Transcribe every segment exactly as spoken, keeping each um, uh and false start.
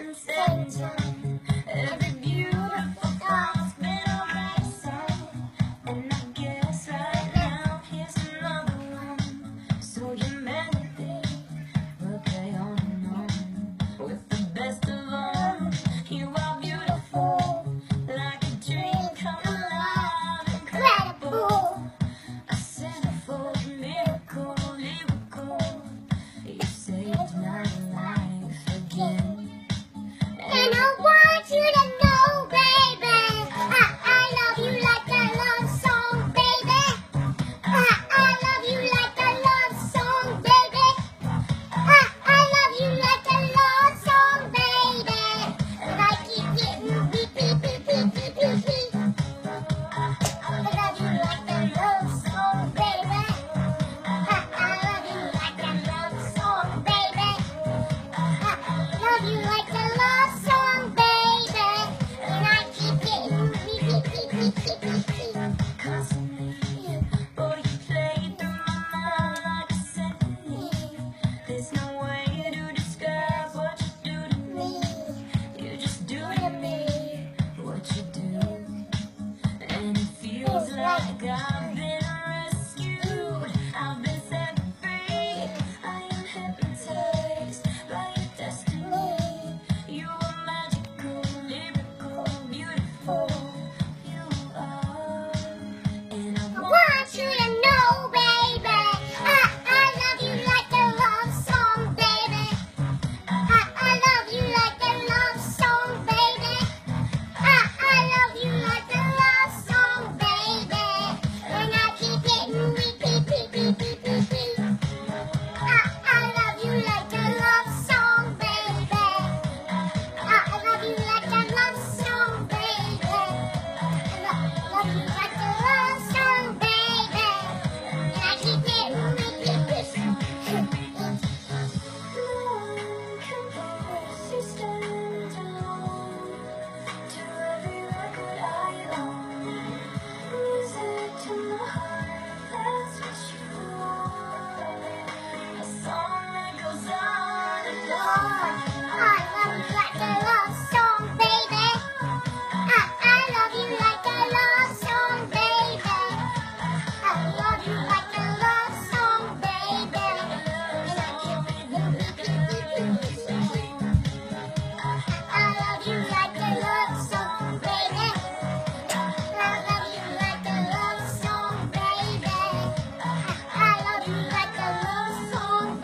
and setting sun. Every beautiful thought's been already sung. And I guess right now here's another one. So your melody will play on and on. With the best of all, you are beautiful, like a dream come alive, incredible. A centerfold miracle, lyrical. You saved my life again. And I want you to know, baby, I, I love you like a love song, baby. I, I love you like a love song, baby. I, I love you like a love song, baby. And I keep getting beep, beep, beep, beep, beep, beep, beep. I love you like a love song, baby. I, I love you like a love song, baby. I love you like a love song, baby. And I keep getting beep, beep, beep, beep, beep, beep, beep. Constantly, boy, you play through my mind like a symphony. There's no way to describe what you do to me. You just do to me what you do. And it feels like I've been rescued. I've been set free. I am hypnotized by your destiny. You are magical, lyrical, beautiful. You are. And I want you to know, baby, I, I love you like a love song, baby. I, I love you like a love song, baby. I, I love you like a love song, baby. And I keep getting beep, beep, beep, beep, beep, beep, beep. I, I love you like a love song, baby. I, I love you like a love song, baby. I love you like a love song, baby. And I keep getting beep, beep, beep, beep. No one compares to stand alone. To every record I own, music to my heart, that's what you want. A song that goes on and on. I love you like a love song, baby. I, I love you like a love song, baby. I love you like a love song, baby. And I keep it beep, beep, beep, beep, beep, beep. I love you like a love song, baby. I love you like a love song, baby. I love you like a love song,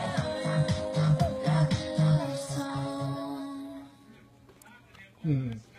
baby. Love song. Hmm.